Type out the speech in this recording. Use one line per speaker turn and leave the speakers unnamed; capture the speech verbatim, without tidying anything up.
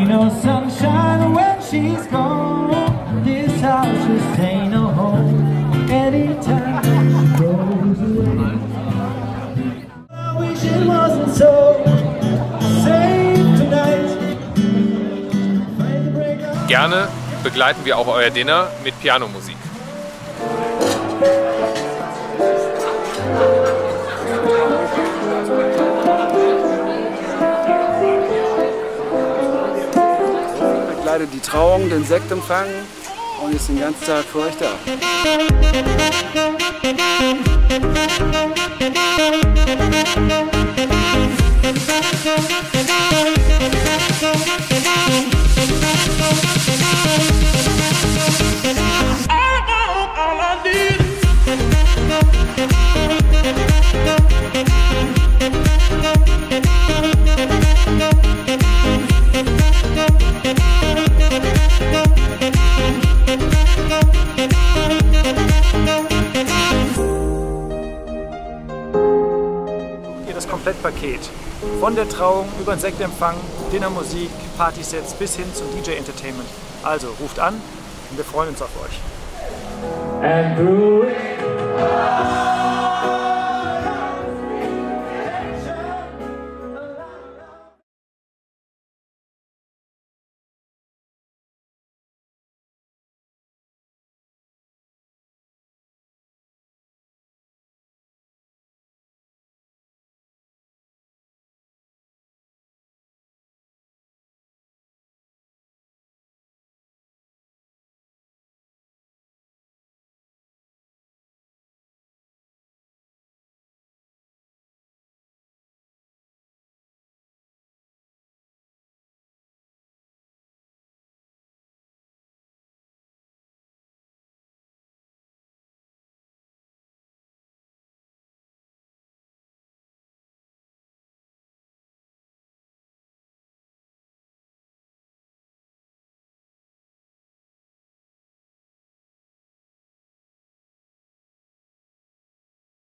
ain't no sunshine when she's gone. This house just ain't no home anytime she goes away. I wish it wasn't so safe tonight.
Gerne begleiten wir auch euer Dinner mit Pianomusik.
Begleitet die Trauung, den Sektempfang und ist den ganzen Tag für euch da.
Das Komplettpaket. Von der Trauung über den Sektempfang, Dinnermusik, Partysets bis hin zum D J-Entertainment. Also ruft an und wir freuen uns auf euch.
And through it